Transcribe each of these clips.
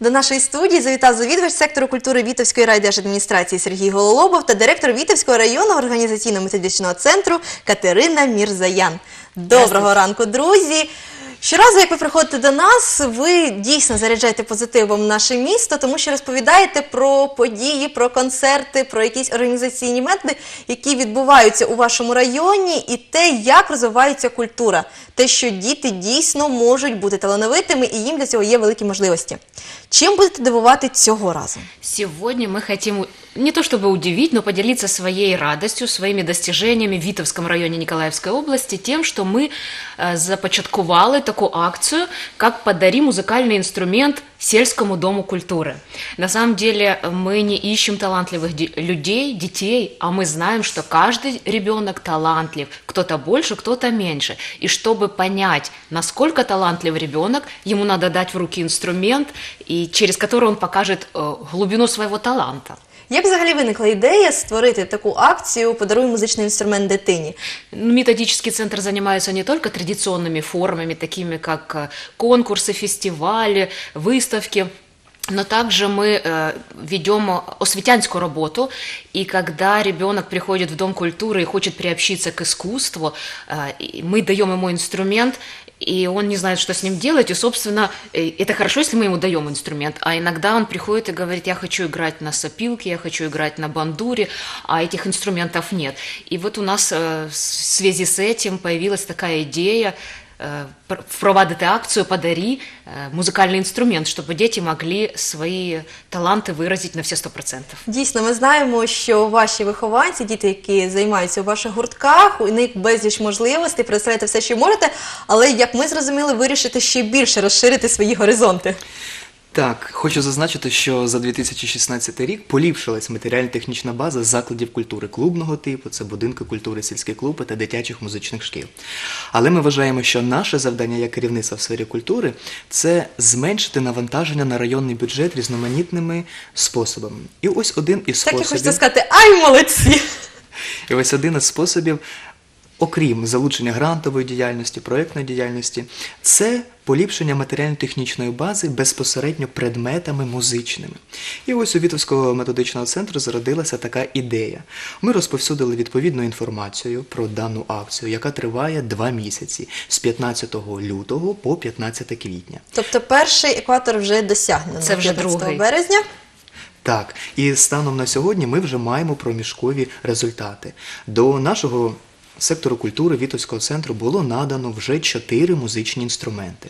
До нашої студії завітав завідувач сектору культури Вітовської райдержадміністрації Сергій Гололобов та директор Вітовського районного організаційно-методичного центру Катерина Мірзаян. Доброго ранку, друзі! Щоразу, як ви приходите до нас, ви дійсно заряджаєте позитивом наше місто, тому що розповідаєте про події, про концерти, про якісь організаційні методи, які відбуваються у вашому районі, і те, як розвивається культура. Те, що діти дійсно можуть бути талановитими, і їм для цього є великі можливості. Чим будете дивувати цього разу? Сегодня мы хотим не то чтобы удивить, но поделиться своей радостью, своими достижениями в Витовском районе Николаевской области тем, что мы започаткували такую акцию, как «Подари музыкальный инструмент сельскому дому культуры». На самом деле мы не ищем талантливых людей, детей, а мы знаем, что каждый ребенок талантлив, кто-то больше, кто-то меньше. И чтобы понять, насколько талантлив ребенок, ему надо дать в руки инструмент, и через который он покажет глубину своего таланта. Як взагалі виникла ідея створити таку акцію «Подаруй музичний інструмент дитині»? Методический центр занимается не только традиционными формами, такими как конкурсы, фестивали, выставки, но также мы ведем осветянскую работу, и когда ребенок приходит в Дом культуры и хочет приобщиться к искусству, мы даем ему инструмент, и он не знает, что с ним делать, и, собственно, это хорошо, если мы ему даем инструмент, а иногда он приходит и говорит: я хочу играть на сопилке, я хочу играть на бандуре, а этих инструментов нет. И вот у нас в связи с этим появилась такая идея впровадити акцію «Подари музикальний інструмент», щоб діти могли свої таланти виразити на всі 100%. Дійсно, ми знаємо, що ваші вихованці, діти, які займаються у ваших гуртках, у них безліч можливостей, представляєте все, що можете, але, як ми зрозуміли, вирішите ще більше розширити свої горизонти. Так, хочу зазначити, що за 2016 рік поліпшилась матеріально-технічна база закладів культури клубного типу, це будинки культури, сільські клуби та дитячих музичних шкіл. Але ми вважаємо, що наше завдання як керівництва в сфері культури – це зменшити навантаження на районний бюджет різноманітними способами. І ось один із способів… Так і хочеться сказати: ай, молодці! І ось один із способів, окрім залучення грантової діяльності, проєктної діяльності, це поліпшення матеріально-технічної бази безпосередньо предметами музичними. І ось у Вітовського методичного центру зародилася така ідея. Ми розповсюдили відповідну інформацію про дану акцію, яка триває 2 місяці, з 15 лютого по 15 квітня. Тобто перший екватор вже досягнено, Це вже 15 другий. березня. Так, і станом на сьогодні ми вже маємо проміжкові результати. До нашого сектору культури Вітовського центру було надано вже 4 музичні інструменти.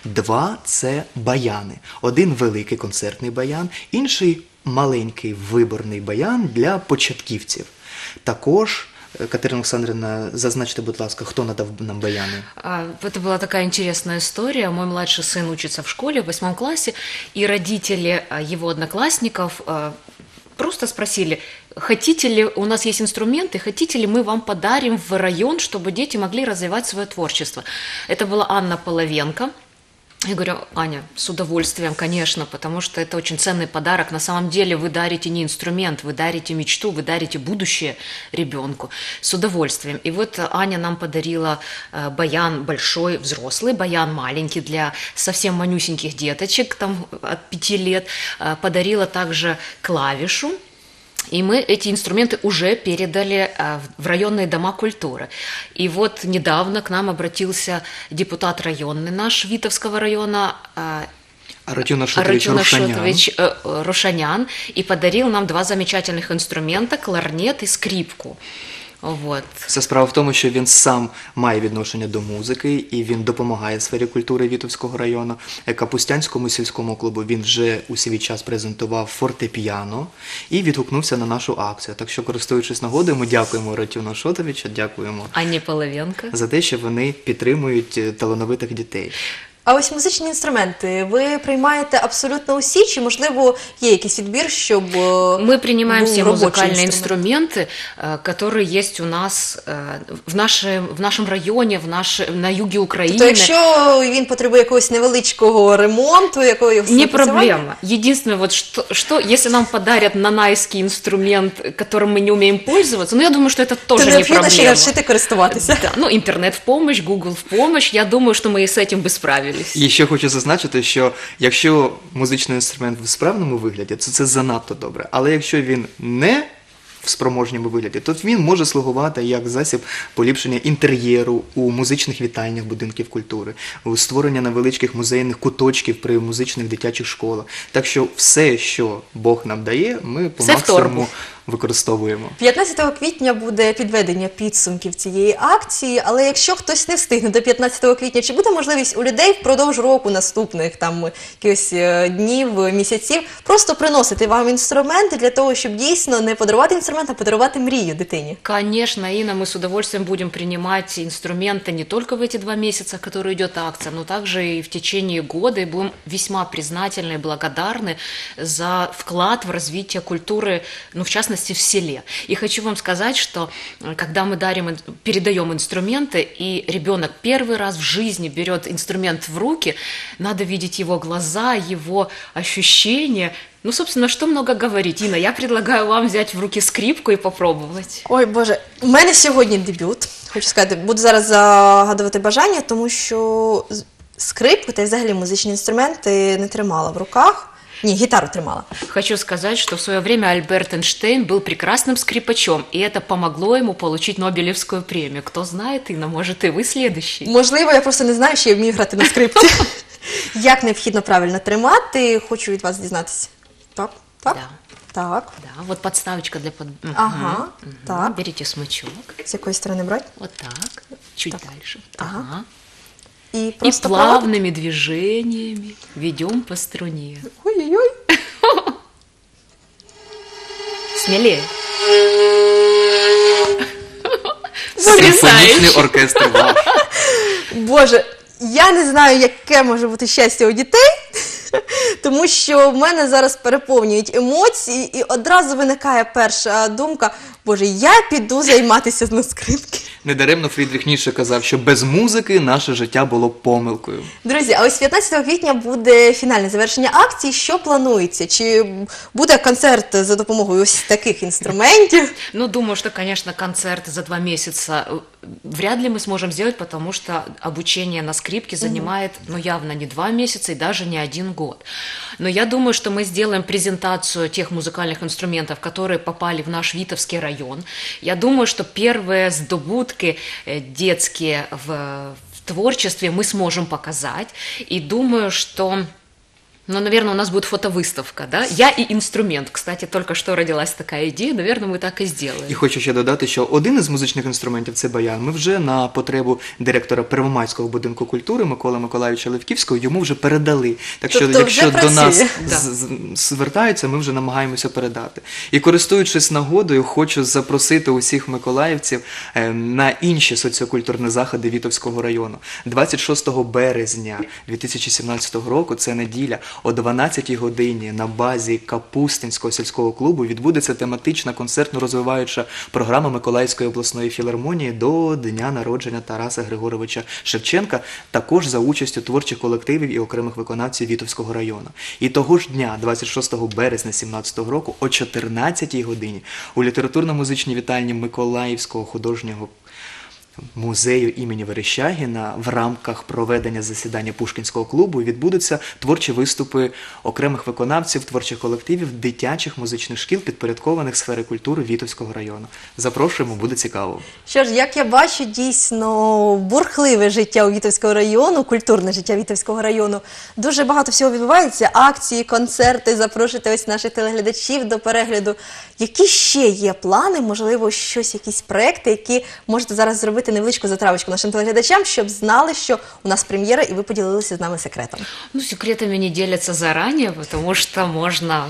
2 – це баяни. Один великий концертний баян, інший маленький виборний баян для початківців. Також, Катерина Олександрівна, зазначте, будь ласка, хто надав нам баяни? Это была такая интересная история. Мой младший сын учится в школе в 8 классе, и родители его одноклассников просто спросили: хотите ли, у нас есть инструменты, хотите ли мы вам подарим в район, чтобы дети могли развивать свое творчество. Это была Анна Половенко. Я говорю: Аня, с удовольствием, конечно, потому что это очень ценный подарок. На самом деле вы дарите не инструмент, вы дарите мечту, вы дарите будущее ребенку. С удовольствием. И вот Аня нам подарила баян большой, взрослый, баян маленький для совсем манюсеньких деточек, там от 5 лет. Подарила также клавишу. И мы эти инструменты уже передали в районные дома культуры. И вот недавно к нам обратился депутат районный наш Витовского района Аратюн Ашотович Рошанян и подарил нам 2 замечательных инструмента – кларнет и скрипку. Вот. Це справа в тому, що він сам має відношення до музики, і він допомагає сфері культури Вітовського району. Капустянському сільському клубу він вже у свій час презентував фортепіано і відгукнувся на нашу акцію. Так що, користуючись нагодою, ми дякуємо Аратюну Ашотовичу, дякуємо Анні Половенко за те, що вони підтримують талановитих дітей. А ось музичні інструменти ви приймаєте абсолютно усі, чи, можливо, є якийсь відбір, щоб Мы принимаем все робочий музыкальные інструмент? инструменты, которые есть у нас в нашем районе, на юге Украины. Тобто, якщо він потребує якогось невеличкого ремонту, якогось Не напрацювання? проблема. Единственное, вот что, если нам подарят нанайский инструмент, которым мы не умеем пользоваться, я думаю, что это то тоже не необхідно ще проблема. навчити користуватися. Да, интернет в помощь, Google в помощь, я думаю, что мы и с этим бы справились. понравились. І ще хочу зазначити, що якщо музичний інструмент в справному вигляді, то це занадто добре. Але якщо він не в спроможному вигляді, то він може слугувати як засіб поліпшення інтер'єру у музичних вітальнях будинків культури, у створення невеличких музейних куточків при музичних дитячих школах. Так що все, що Бог нам дає, ми по Все в торбу. максимуму використовуємо. 15 квітня буде підведення підсумків цієї акції, але якщо хтось не встигне до 15 квітня, чи буде можливість у людей впродовж року наступних там якихось днів, місяців просто приносити вам інструменти для того, щоб дійсно не подарувати інструмент, а подарувати мрію дитині? Конечно, Инна, мы с удовольствием будем принимать инструменты не только в эти 2 месяца, которые идет акция, но также и в течение года, и будем весьма признательны и благодарны за вклад в развитие культуры, ну, в частности, в селе. И хочу вам сказать, что когда мы передаем инструменты, и ребенок первый раз в жизни берет инструмент в руки, надо видеть его глаза, его ощущения. Ну, собственно, что много говорить. Инна, я предлагаю вам взять в руки скрипку и попробовать. Ой, Боже, у мене сьогодні дебют. Хочу сказати, буду зараз загадувати бажання, тому що скрипку та й взагалі музичні інструменти не тримала в руках. Ні, гітару тримала. Хочу сказать, что в свое время Альберт Эйнштейн был прекрасным скрипачом, и это помогло ему получить Нобелевскую премию. Кто знает, Инна, может, и вы следующий. Можливо, я просто не знаю, що я вмію грати на скрипці. Як необхідно правильно тримати, хочу від вас дізнатися. Так, так, Да. так. Да, вот подставочка для Ага, так. Берите смычок. З якої сторони брати? Вот так. Чуть дальше. Ага. Ага. І И просто плавными движениями ведем по струне. Ой-ой-ой. Смелее. Симфонічний Потрясающе. оркестр ваш. Боже, я не знаю, яке може бути щастя у дітей, тому що в мене зараз переповнюють емоції, і одразу виникає перша думка: Боже, я піду займатися на скрипці. Недаремно Фрідріх Ніцше казав, що без музики наше життя було б помилкою. Друзі, а ось 15 квітня буде фінальне завершення акції. Що планується? Чи буде концерт за допомогою ось таких інструментів? Ну, думаю, что, конечно, концерт за 2 месяца вряд ли мы сможем сделать, потому что обучение на скрипке занимает, ну, явно не 2 месяца и даже не 1 год. Но я думаю, что мы сделаем презентацию тех музыкальных инструментов, которые попали в наш Витовский район. Я думаю, что первые сдобутки детские в творчестве мы сможем показать. И думаю, что... Ну, наверное, у нас будет фотовыставка, да? Я и инструмент. Кстати, только что родилась такая идея, наверное, мы так и сделаем. І хочу ще додати, що один із музичних інструментів – це баян. Ми вже на потребу директора Первомайського будинку культури Миколи Миколайовича Левківського йому вже передали. Так що, Тобто якщо вже до нас працює. звертаються, ми вже намагаємося передати. І користуючись нагодою, хочу запросити усіх миколаївців на інші соціокультурні заходи Вітовського району. 26 березня 2017 року, це неділя, о 12-й годині на базі Капустинського сільського клубу відбудеться тематична концертно-розвиваюча програма Миколаївської обласної філармонії до дня народження Тараса Григоровича Шевченка, також за участю творчих колективів і окремих виконавців Вітовського району. І того ж дня, 26 березня 2017 року, о 14-й годині у літературно-музичній вітальні Миколаївського художнього музею імені Верещагіна в рамках проведення засідання Пушкінського клубу відбудуться творчі виступи окремих виконавців, творчих колективів, дитячих музичних шкіл, підпорядкованих сфери культури Вітовського району. Запрошуємо, буде цікаво. Що ж, як я бачу, дійсно бурхливе життя у Вітовського району, культурне життя Вітовського району. Дуже багато всього відбувається, акції, концерти, запрошуйте ось наших телеглядачів до перегляду. Які ще є плани, можливо, щось, якісь проекти, які можете зараз зробити невеличку затравочку нашим телеглядачам, щоб знали, що у нас прем'єра, і ви поділилися з нами секретом? Ну, секретами не делятся заранее, потому что можно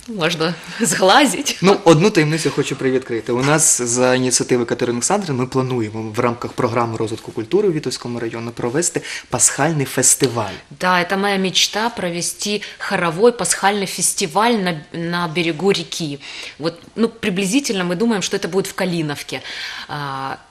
сглазить. Ну, одну таємницю хочу привідкрити. У нас за ініціативи Катерини Олександрівни ми плануємо в рамках програми розвитку культури у Вітовському районі провести пасхальний фестиваль. Да, это моя мечта провести хоровой пасхальный фестиваль на берегу реки. Вот, ну, приблизительно мы думаем, что это будет в Калиновке.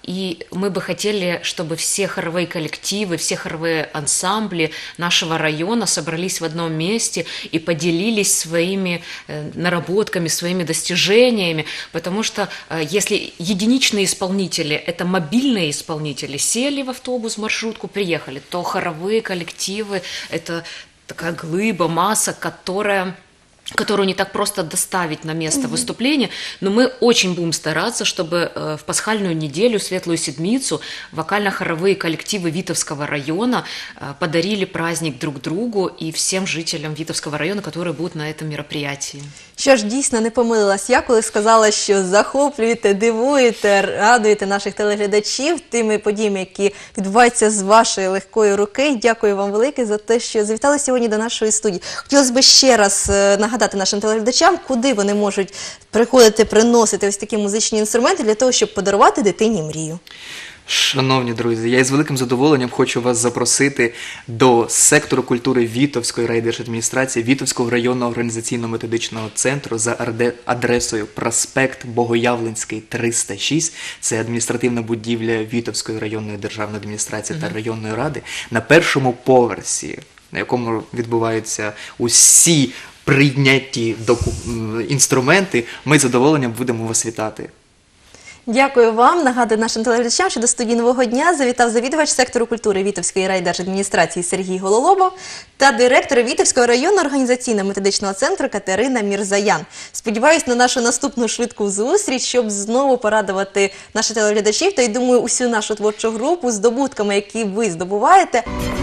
и мы бы хотели, чтобы все хоровые коллективы, все хоровые ансамбли нашего района собрались в одном месте и поделились своими наработками, своими достижениями, потому что если единичные исполнители, это мобильные исполнители, сели в автобус, маршрутку, приехали, то хоровые коллективы – это такая глыба, масса, которую не так просто доставить на место выступления, но мы очень будем стараться, чтобы в пасхальную неделю, Светлую Седмицу, вокально-хоровые коллективы Витовского района подарили праздник друг другу и всем жителям Витовского района, которые будут на этом мероприятии. Що ж, дійсно не помилилась я, коли сказала, що захоплюєте, дивуєте, радуєте наших телеглядачів тими подіями, які відбуваються з вашої легкої руки. Дякую вам велике за те, що завітали сьогодні до нашої студії. Хотілося б ще раз нагадати нашим телеглядачам, куди вони можуть приходити, приносити ось такі музичні інструменти для того, щоб подарувати дитині мрію. Шановні друзі, я із великим задоволенням хочу вас запросити до сектору культури Вітовської райдержадміністрації Вітовського районного організаційно-методичного центру за адресою проспект Богоявленський, 306. Це адміністративна будівля Вітовської районної державної адміністрації та районної ради на першому поверсі, на якому відбуваються усі прийняті інструменти. Ми з задоволенням будемо вас вітати. Дякую вам. Нагадую нашим телеглядачам, що до студії «Нового дня» завітав завідувач сектору культури Вітовської райдержадміністрації Сергій Гололобов та директор Вітовського районного організаційно-методичного центру Катерина Мірзаян. Сподіваюсь на нашу наступну швидку зустріч, щоб знову порадувати наших телеглядачів та, й думаю, усю нашу творчу групу здобутками, які ви здобуваєте.